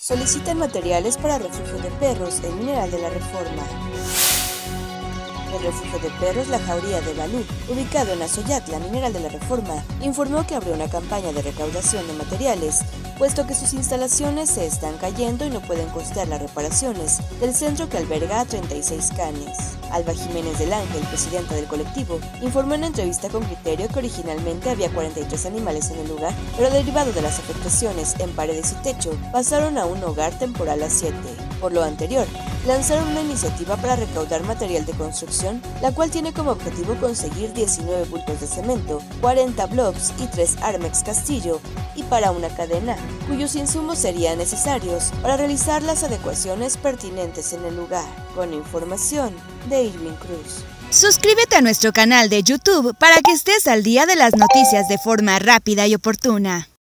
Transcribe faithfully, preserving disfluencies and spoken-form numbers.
Solicitan materiales para refugio de perros en Mineral de la Reforma. El refugio de perros La Jauría de Balú, ubicado en Azoyatla, Mineral de la Reforma, informó que abrió una campaña de recaudación de materiales, puesto que sus instalaciones se están cayendo y no pueden costear las reparaciones del centro que alberga a treinta y seis canes. Alba Jiménez del Ángel, presidenta del colectivo, informó en entrevista con Criterio que originalmente había cuarenta y tres animales en el lugar, pero derivado de las afectaciones en paredes y techo, pasaron a un hogar temporal a siete. Por lo anterior, lanzaron una iniciativa para recaudar material de construcción, la cual tiene como objetivo conseguir diecinueve bultos de cemento, cuarenta blocks y tres Armex Castillo, y para una cadena, cuyos insumos serían necesarios para realizar las adecuaciones pertinentes en el lugar. Con información de Irving Cruz. Suscríbete a nuestro canal de YouTube para que estés al día de las noticias de forma rápida y oportuna.